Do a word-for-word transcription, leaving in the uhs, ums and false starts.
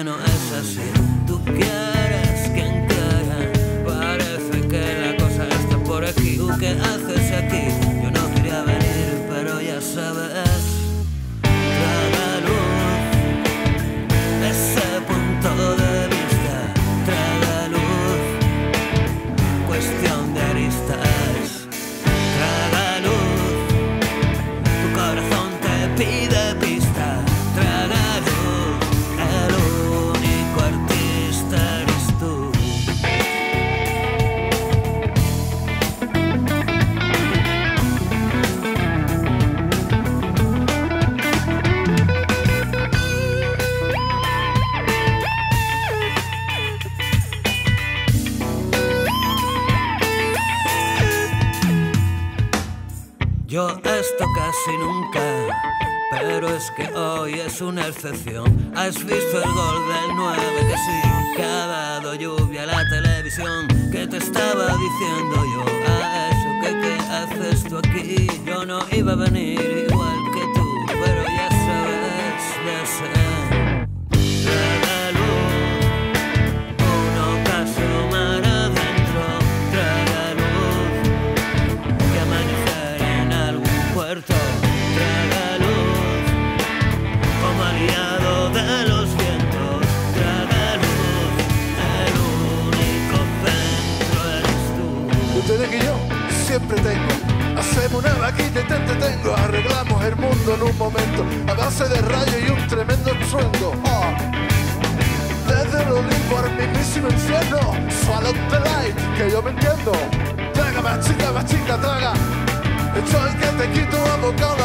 que no es así. Tú quieres que encara, parece que la cosa está por aquí. ¿Tú qué haces aquí? Yo no quería venir, pero ya sabes. Traga luz, ese punto de vista. Traga luz, cuestión de aristas. Traga luz, tu corazón te pide pista. Traga luz, el único artista eres tú. Yo esto casi nunca, pero es que hoy es una excepción. ¿Has visto el gol del nueve? Que sí, que ha dado lluvia a la televisión. ¿Qué te estaba diciendo yo? A eso que qué haces tú aquí. Yo no iba a venir igual que tú, pero ya sabes, ya sé. Traga luz, un ocaso mar adentro. Traga luz, que amanecer en algún puerto. Traga luz, como aliado de los vientos. Traga luz, el único centro eres tú. Ustedes que yo siempre tengo. Hacemos una vaquita y te entretengo. Arreglamos el mundo en un momento a base de rayos y un tremendo estruendo. Oh. Desde el Olimpo al mismísimo infierno. Swallow the light, que yo me entiendo. Traga más chica, más chica, traga. Estoy que te quito a boca.